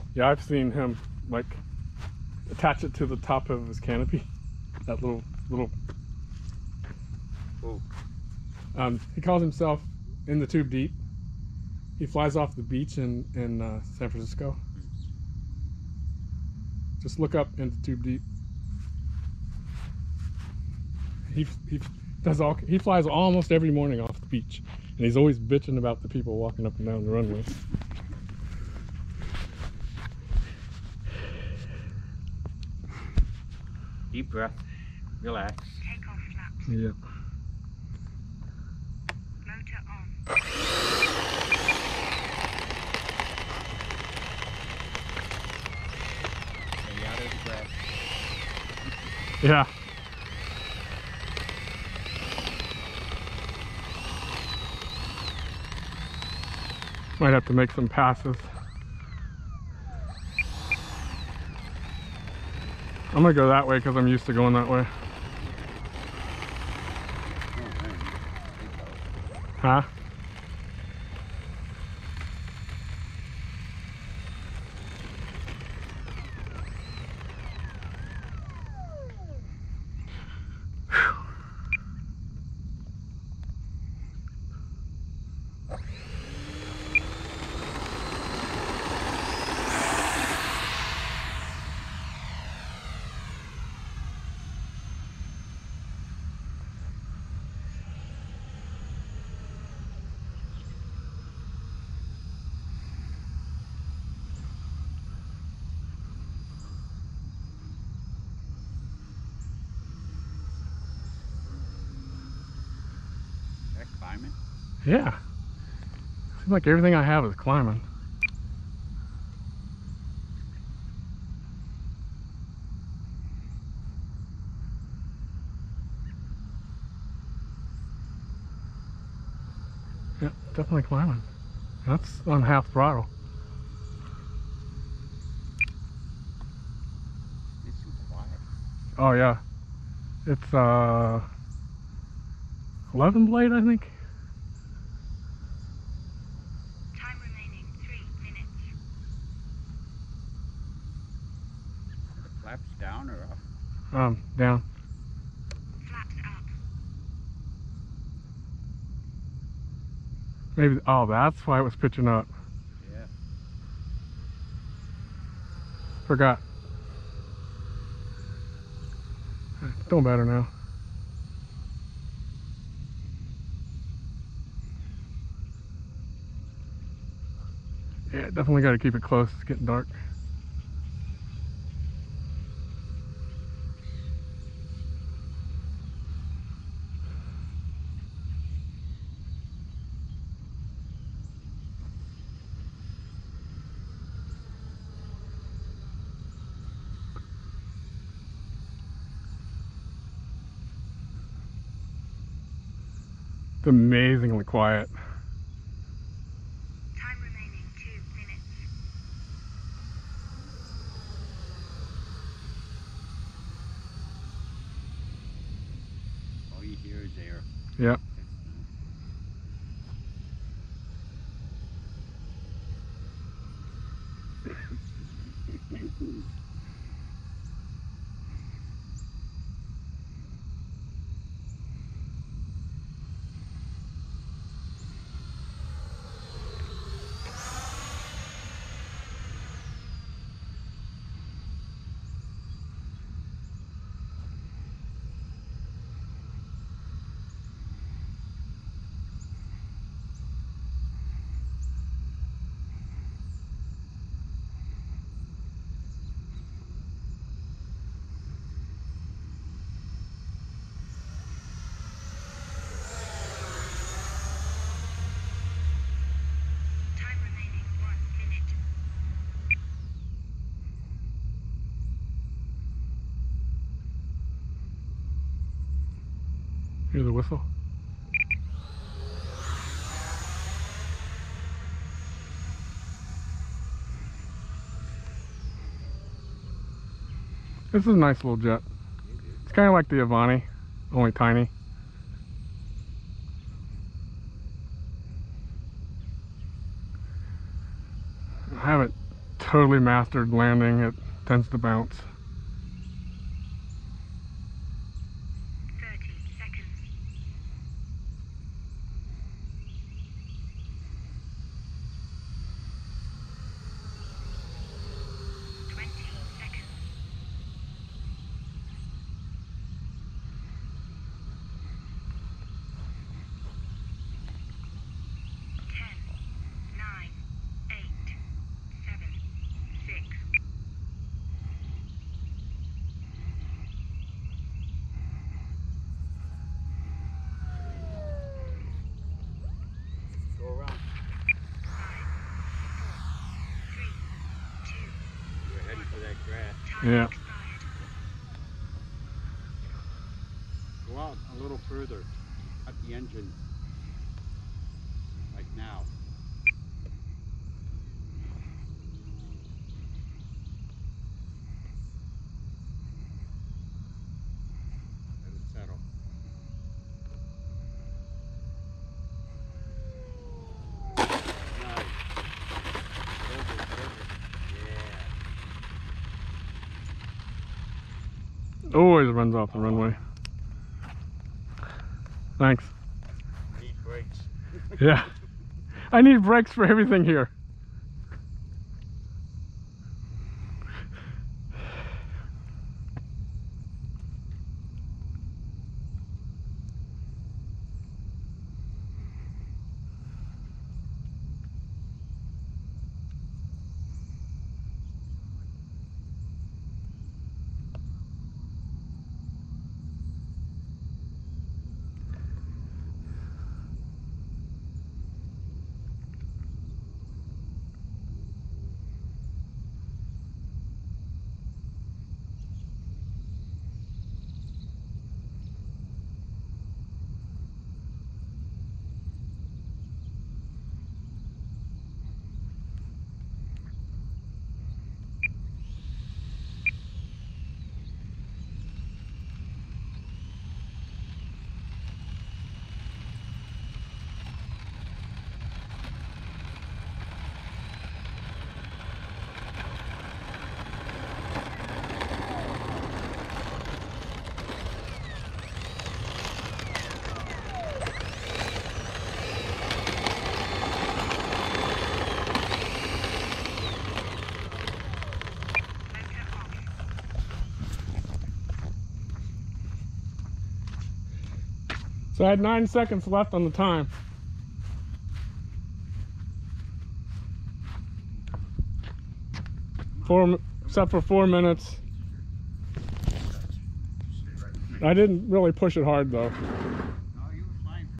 Yeah, I've seen him like attach it to the top of his canopy. That little. Oh. He calls himself In the Tube Deep. He flies off the beach in San Francisco. Just look up In the Tube Deep. He flies almost every morning off the beach, and he's always bitching about the people walking up and down the runway. Deep breath. Relax. Take off flaps. Yeah. Motor on. Stay out of the breath. Yeah. Might have to make some passes. I'm gonna go that way because I'm used to going that way. Huh? That climbing? Yeah. Seems like everything I have is climbing. Yeah, definitely climbing. That's on half throttle. It's too quiet. Oh yeah. It's 11 blade, I think. Time remaining 3 minutes. Are the flaps down or up? Down. Flaps up. Maybe, oh, that's why it was pitching up. Yeah. Forgot. It's doing better now. Yeah, definitely got to keep it close. It's getting dark. It's amazingly quiet. Time remaining 2 minutes. All you hear is air. Yeah. Time remaining 1 minute. Hear the whistle? This is a nice little jet. It's kind of like the Avani, only tiny. I haven't totally mastered landing. It tends to bounce. 30 seconds. 20 seconds. 10, 9, 8, 7, 6. Go around. 5, 4, 3, 2. We're heading for that grass. Time Yeah. expired. Go out a little further. Cut the engine. Like now. Let it settle. Nice. Over. Yeah. Always runs off the runway. Thanks. Need brakes. Yeah. I need brakes for everything here. Motor off. So I had 9 seconds left on the time. Except for 4 minutes. I didn't really push it hard though.